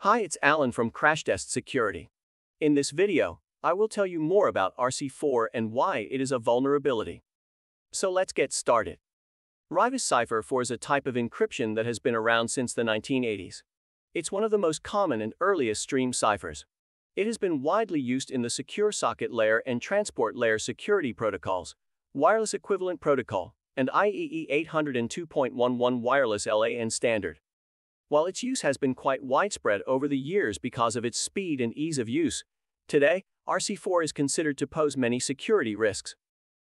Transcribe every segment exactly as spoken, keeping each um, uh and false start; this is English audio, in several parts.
Hi, it's Alan from Crashtest Security. In this video, I will tell you more about R C four and why it is a vulnerability. So let's get started. Rivest Cipher four is a type of encryption that has been around since the nineteen eighties. It's one of the most common and earliest stream ciphers. It has been widely used in the secure socket layer and transport layer security protocols, wireless equivalent protocol, and I E E eight oh two dot eleven wireless L A N standard. While its use has been quite widespread over the years because of its speed and ease of use, today, R C four is considered to pose many security risks.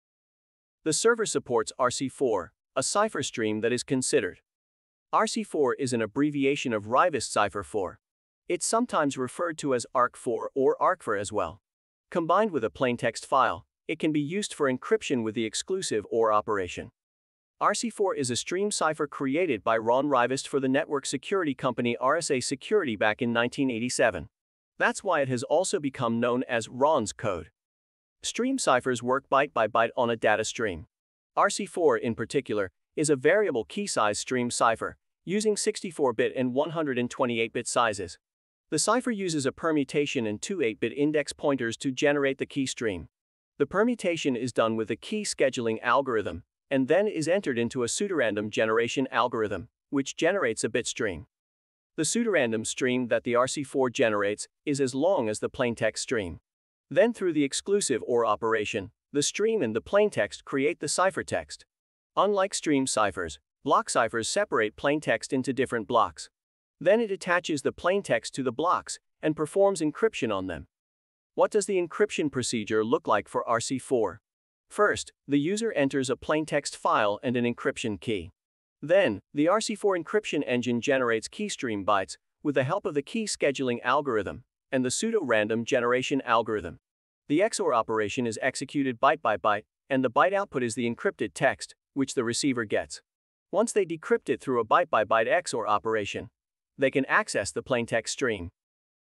The server supports R C four, a cipher stream that is considered. R C four is an abbreviation of Rivest Cipher four. It's sometimes referred to as R C four or R C four as well. Combined with a plaintext file, it can be used for encryption with the exclusive or operation. R C four is a stream cipher created by Ron Rivest for the network security company R S A Security back in nineteen eighty-seven. That's why it has also become known as Ron's code. Stream ciphers work byte by byte on a data stream. R C four, in particular, is a variable key size stream cipher, using sixty-four bit and one hundred twenty-eight bit sizes. The cipher uses a permutation and two eight bit index pointers to generate the key stream. The permutation is done with a key scheduling algorithm, and then is entered into a pseudorandom generation algorithm, which generates a bit stream. The pseudorandom stream that the R C four generates is as long as the plaintext stream. Then through the exclusive or operation, the stream and the plaintext create the ciphertext. Unlike stream ciphers, block ciphers separate plaintext into different blocks. Then it attaches the plaintext to the blocks and performs encryption on them. What does the encryption procedure look like for R C four? First, the user enters a plaintext file and an encryption key. Then, the R C four encryption engine generates keystream bytes with the help of the key scheduling algorithm and the pseudo-random generation algorithm. The X O R operation is executed byte by byte, and the byte output is the encrypted text, which the receiver gets. Once they decrypt it through a byte by byte X O R operation, they can access the plaintext stream.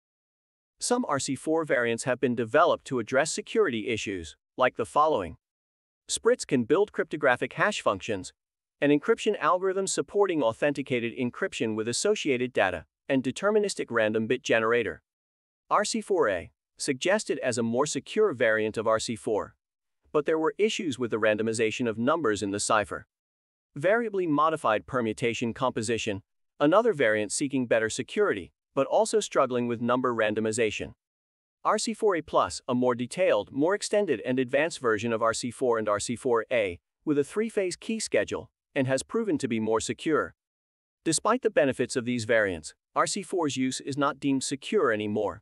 Some R C four variants have been developed to address security issues, like the following. Spritz can build cryptographic hash functions, an encryption algorithm supporting authenticated encryption with associated data, and deterministic random bit generator. R C four A, suggested as a more secure variant of R C four, but there were issues with the randomization of numbers in the cipher. Variably modified permutation composition, another variant seeking better security, but also struggling with number randomization. R C four A plus, a more detailed, more extended and advanced version of R C four and R C four A, with a three-phase key schedule, and has proven to be more secure. Despite the benefits of these variants, R C four's use is not deemed secure anymore.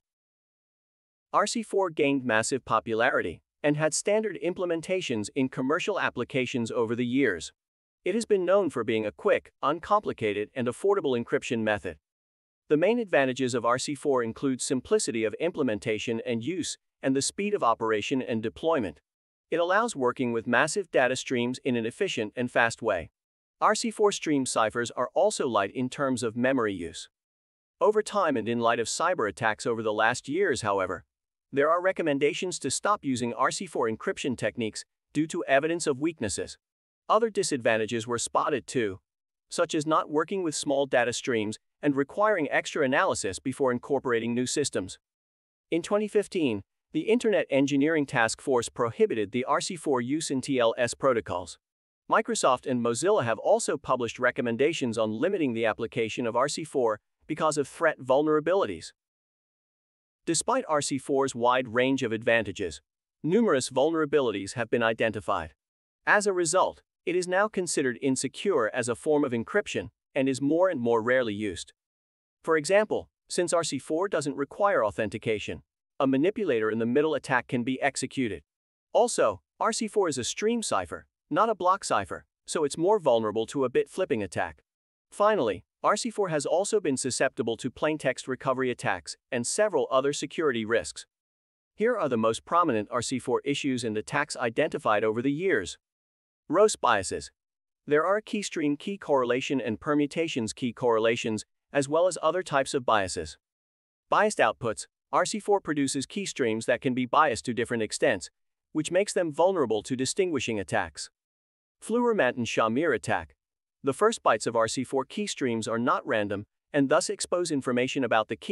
R C four gained massive popularity, and had standard implementations in commercial applications over the years. It has been known for being a quick, uncomplicated, and affordable encryption method. The main advantages of R C four include simplicity of implementation and use, and the speed of operation and deployment. It allows working with massive data streams in an efficient and fast way. R C four stream ciphers are also light in terms of memory use. Over time and in light of cyber attacks over the last years, however, there are recommendations to stop using R C four encryption techniques due to evidence of weaknesses. Other disadvantages were spotted too, such as not working with small data streams and requiring extra analysis before incorporating new systems. In twenty fifteen, the Internet Engineering Task Force prohibited the R C four use in T L S protocols. Microsoft and Mozilla have also published recommendations on limiting the application of R C four because of threat vulnerabilities. Despite R C four's wide range of advantages, numerous vulnerabilities have been identified. As a result, it is now considered insecure as a form of encryption and is more and more rarely used. For example, since R C four doesn't require authentication, a manipulator in the middle attack can be executed. Also, R C four is a stream cipher, not a block cipher, so it's more vulnerable to a bit flipping attack. Finally, R C four has also been susceptible to plaintext recovery attacks and several other security risks. Here are the most prominent R C four issues and attacks identified over the years. R O S biases. There are keystream key correlation and permutations key correlations, as well as other types of biases. Biased outputs. R C four produces keystreams that can be biased to different extents, which makes them vulnerable to distinguishing attacks. Floermann-Shamir attack. The first bytes of R C four keystreams are not random, and thus expose information about the key,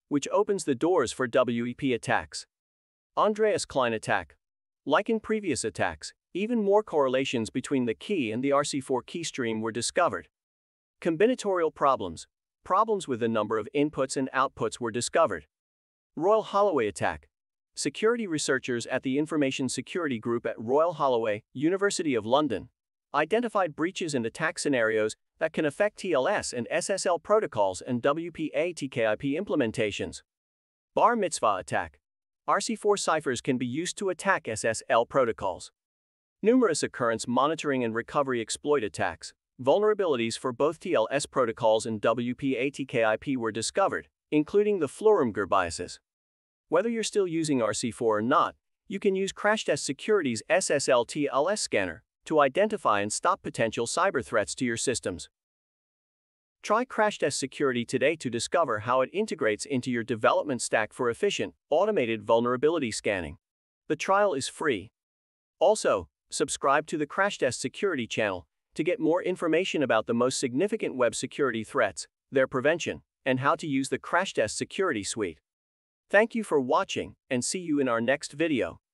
which opens the doors for W E P attacks. Andreas Klein attack. Like in previous attacks, even more correlations between the key and the R C four key stream were discovered. Combinatorial problems. Problems with the number of inputs and outputs were discovered. Royal Holloway attack. Security researchers at the Information Security Group at Royal Holloway, University of London, identified breaches and attack scenarios that can affect T L S and S S L protocols and W P A T K I P implementations. Bar mitzvah attack. R C four ciphers can be used to attack S S L protocols. Numerous occurrence monitoring and recovery exploit attacks. Vulnerabilities for both T L S protocols and W P A T K I P were discovered, including the Florumger biases. Whether you're still using R C four or not, you can use Crashtest Security's S S L T L S scanner to identify and stop potential cyber threats to your systems. Try Crashtest Security today to discover how it integrates into your development stack for efficient, automated vulnerability scanning. The trial is free. Also, subscribe to the Crashtest Security Channel to get more information about the most significant web security threats, their prevention, and how to use the Crashtest Security Suite. Thank you for watching, and see you in our next video.